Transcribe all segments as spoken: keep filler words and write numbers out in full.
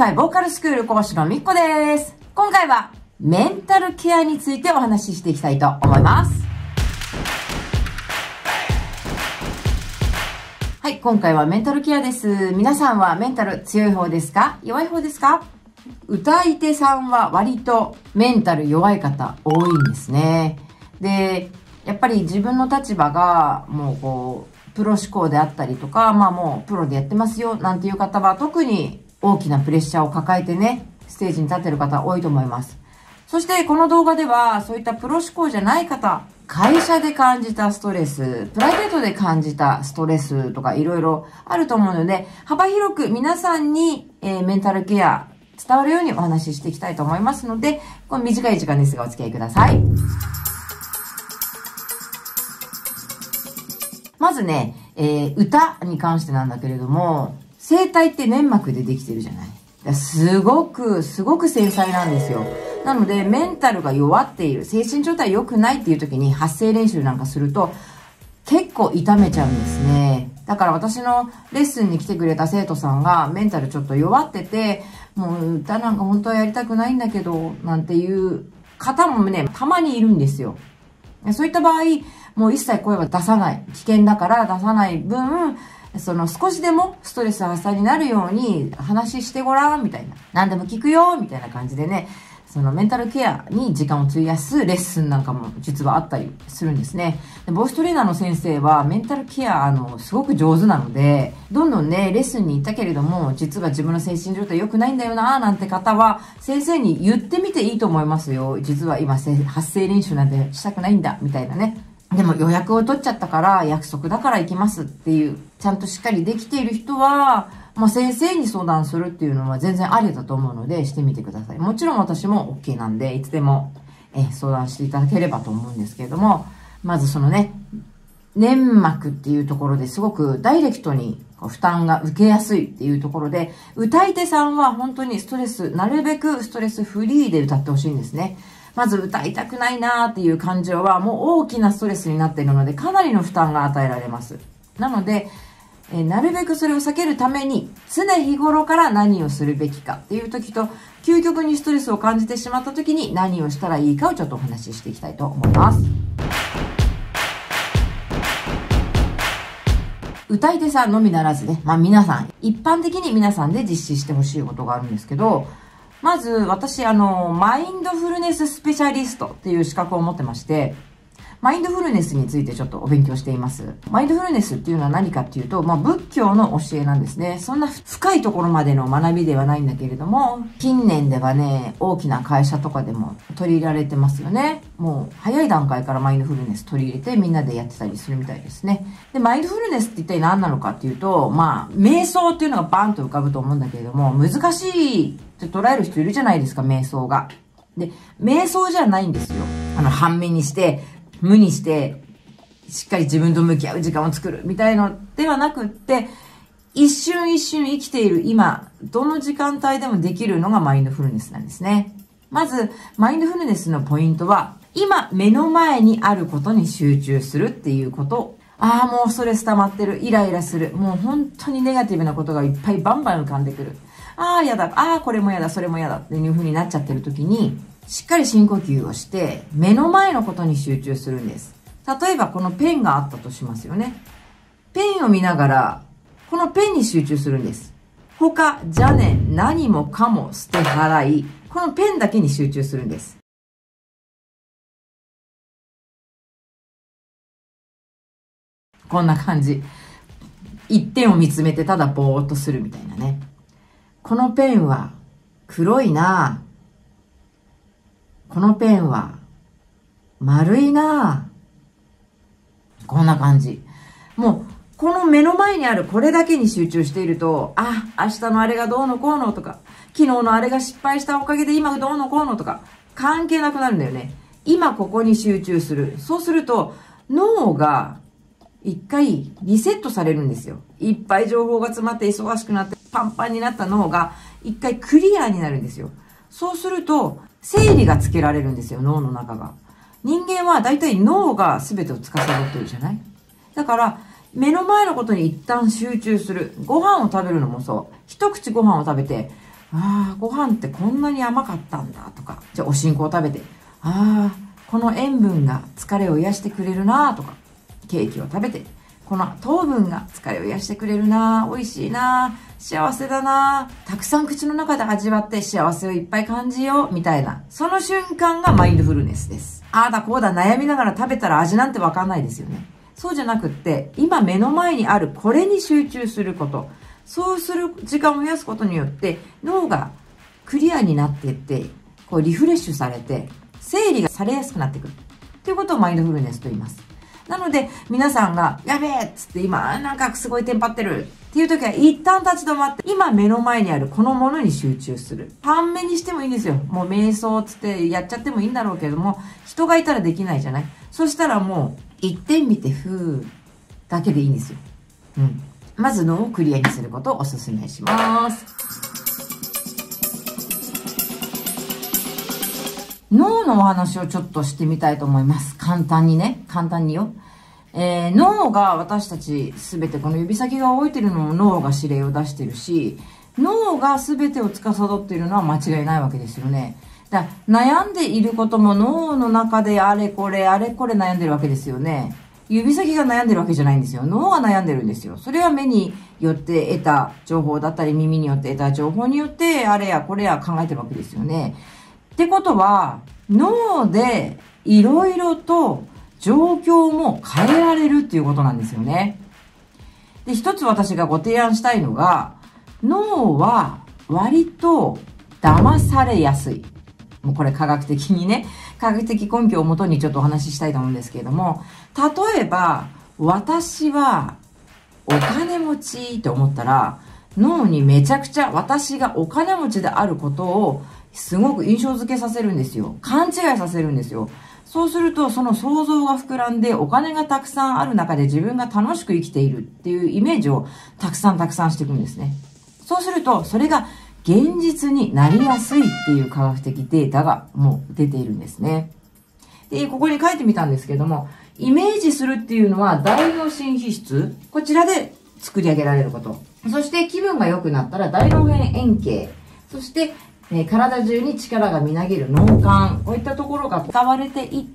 ファイボーカルスクール講師のみっこです。今回はメンタルケアについてお話ししていきたいと思います。はい、今回はメンタルケアです。皆さんはメンタル強い方ですか？弱い方ですか？歌い手さんは割とメンタル弱い方多いんですね。で、やっぱり自分の立場がもうこう、プロ志向であったりとか、まあもうプロでやってますよなんていう方は特に大きなプレッシャーを抱えてね、ステージに立ってる方多いと思います。そしてこの動画ではそういったプロ志向じゃない方、会社で感じたストレス、プライベートで感じたストレスとかいろいろあると思うので、幅広く皆さんに、えー、メンタルケア伝わるようにお話ししていきたいと思いますので、この短い時間ですがお付き合いください。まずね、えー、歌に関してなんだけれども、声帯って粘膜でできてるじゃない。すごく、すごく繊細なんですよ。なので、メンタルが弱っている、精神状態良くないっていう時に発声練習なんかすると、結構痛めちゃうんですね。だから私のレッスンに来てくれた生徒さんがメンタルちょっと弱ってて、もう歌なんか本当はやりたくないんだけど、なんていう方もね、たまにいるんですよ。そういった場合、もう一切声は出さない。危険だから出さない分、その少しでもストレス発散になるように話してごらんみたいな。何でも聞くよみたいな感じでね、そのメンタルケアに時間を費やすレッスンなんかも実はあったりするんですね。でボイストレーナーの先生はメンタルケア、あの、すごく上手なので、どんどんね、レッスンに行ったけれども、実は自分の精神状態良くないんだよななんて方は、先生に言ってみていいと思いますよ。実は今、発声練習なんてしたくないんだ、みたいなね。でも予約を取っちゃったから約束だから行きますっていう、ちゃんとしっかりできている人は、まあ、先生に相談するっていうのは全然ありだと思うのでしてみてください。もちろん私も OK なんで、いつでもえ相談していただければと思うんですけれども、まずそのね、粘膜っていうところですごくダイレクトに負担が受けやすいっていうところで、歌い手さんは本当にストレス、なるべくストレスフリーで歌ってほしいんですね。まず歌いたくないなーっていう感情はもう大きなストレスになっているので、かなりの負担が与えられます。なので、えー、なるべくそれを避けるために、常日頃から何をするべきかっていう時と、究極にストレスを感じてしまった時に何をしたらいいかをちょっとお話ししていきたいと思います。歌い手さんのみならずね、まあ皆さん、一般的に皆さんで実施してほしいことがあるんですけど、まず、私、あの、マインドフルネススペシャリストっていう資格を持ってまして、マインドフルネスについてちょっとお勉強しています。マインドフルネスっていうのは何かっていうと、まあ、仏教の教えなんですね。そんな深いところまでの学びではないんだけれども、近年ではね、大きな会社とかでも取り入れられてますよね。もう、早い段階からマインドフルネス取り入れてみんなでやってたりするみたいですね。で、マインドフルネスって一体何なのかっていうと、まあ、瞑想っていうのがバーンと浮かぶと思うんだけれども、難しいって捉える人いるじゃないですか、瞑想が。で、瞑想じゃないんですよ。あの、半身にして、無にして、しっかり自分と向き合う時間を作るみたいのではなくって、一瞬一瞬生きている今、どの時間帯でもできるのがマインドフルネスなんですね。まず、マインドフルネスのポイントは、今目の前にあることに集中するっていうこと。ああ、もうストレス溜まってる、イライラする、もう本当にネガティブなことがいっぱいバンバン浮かんでくる。ああ、やだ、ああ、これもやだ、それもやだっていう風になっちゃってる時に、しっかり深呼吸をして、目の前のことに集中するんです。例えばこのペンがあったとしますよね。ペンを見ながら、このペンに集中するんです。他、邪念、何もかも捨て払い、このペンだけに集中するんです。こんな感じ。一点を見つめてただぼーっとするみたいなね。このペンは黒いなぁ。このペンは丸いなぁ。こんな感じ。もう、この目の前にあるこれだけに集中していると、あ、明日のあれがどうのこうのとか、昨日のあれが失敗したおかげで今どうのこうのとか、関係なくなるんだよね。今ここに集中する。そうすると、脳が一回リセットされるんですよ。いっぱい情報が詰まって忙しくなってパンパンになった脳が一回クリアになるんですよ。そうすると、整理がつけられるんですよ、脳の中が。人間は大体脳が全てを司ってるじゃない？だから、目の前のことに一旦集中する。ご飯を食べるのもそう。一口ご飯を食べて、 ああ、ご飯ってこんなに甘かったんだとか、じゃあお新香を食べて、ああ、この塩分が疲れを癒してくれるなとか、ケーキを食べて、この糖分が疲れを癒してくれるな、美味しいな、幸せだな、たくさん口の中で味わって幸せをいっぱい感じようみたいな、その瞬間がマインドフルネスです。ああだこうだ悩みながら食べたら味なんてわかんないですよね。そうじゃなくって、今目の前にあるこれに集中すること。そうする時間を増やすことによって、脳がクリアになっていって、こうリフレッシュされて、整理がされやすくなってくる。ということをマインドフルネスと言います。なので、皆さんが、やべえっつって今、なんかすごいテンパってるっていう時は、一旦立ち止まって、今目の前にあるこのものに集中する。半目にしてもいいんですよ。もう瞑想つってやっちゃってもいいんだろうけども、人がいたらできないじゃない。そしたらもう、一点見て、ふーだけでいいんですよ。うん。まず脳をクリアにすることをお勧めします。脳のお話をちょっとしてみたいと思います。簡単にね。簡単によ。えー、脳が私たちすべてこの指先が動いてるのも脳が指令を出してるし、脳がすべてを司っているのは間違いないわけですよね。だから悩んでいることも脳の中であれこれあれこれ悩んでるわけですよね。指先が悩んでるわけじゃないんですよ。脳が悩んでるんですよ。それは目によって得た情報だったり、耳によって得た情報によって、あれやこれや考えてるわけですよね。ってことは、脳でいろいろと状況も変えられるっていうことなんですよね。で、一つ私がご提案したいのが、脳は割と騙されやすい。もうこれ科学的にね、科学的根拠をもとにちょっとお話ししたいと思うんですけれども、例えば、私はお金持ちって思ったら、脳にめちゃくちゃ私がお金持ちであることをすごく印象付けさせるんですよ。勘違いさせるんですよ。そうすると、その想像が膨らんで、お金がたくさんある中で自分が楽しく生きているっていうイメージをたくさんたくさんしていくんですね。そうすると、それが現実になりやすいっていう科学的データがもう出ているんですね。で、ここに書いてみたんですけども、イメージするっていうのは大脳神秘質、こちらで作り上げられること。そして気分が良くなったら大脳辺円形。そして、えー、体中に力がみなぎる脳幹。こういったところが使われていって、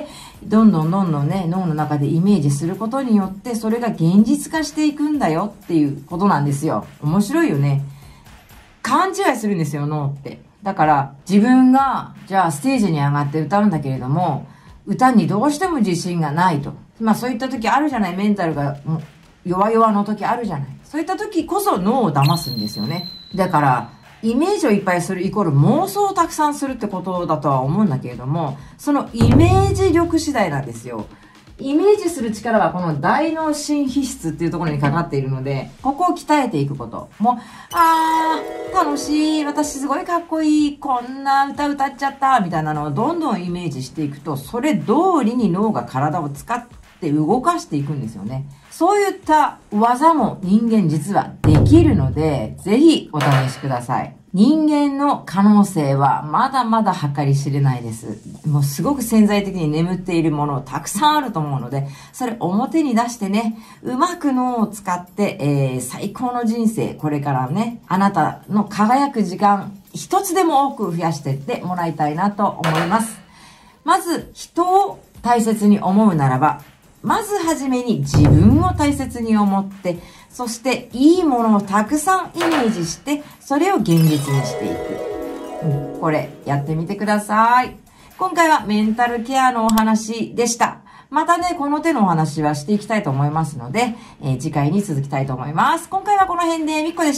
どんどんどんどんね、脳の中でイメージすることによって、それが現実化していくんだよっていうことなんですよ。面白いよね。勘違いするんですよ、脳って。だから、自分が、じゃあステージに上がって歌うんだけれども、歌にどうしても自信がないと。まあそういった時あるじゃない、メンタルが弱々の時あるじゃない。そういった時こそ脳を騙すんですよね。だから、イメージをいっぱいするイコール妄想をたくさんするってことだとは思うんだけれども、そのイメージ力次第なんですよ。イメージする力はこの大脳神秘質っていうところにかかっているので、ここを鍛えていくこと。もう、あー、楽しい、私すごいかっこいい、こんな歌歌っちゃった、みたいなのをどんどんイメージしていくと、それ通りに脳が体を使って動かしていくんですよね。そういった技も人間実はできるので、ぜひお試しください。人間の可能性はまだまだ計り知れないです。もうすごく潜在的に眠っているものたくさんあると思うので、それ表に出してね、うまく脳を使って、えー、最高の人生、これからね、あなたの輝く時間、一つでも多く増やしていってもらいたいなと思います。まず、人を大切に思うならば、まずはじめに自分を大切に思って、そしていいものをたくさんイメージして、それを現実にしていく。うん、これやってみてください。今回はメンタルケアのお話でした。またね、この手のお話はしていきたいと思いますので、えー、次回に続きたいと思います。今回はこの辺でみっこでした。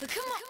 つくも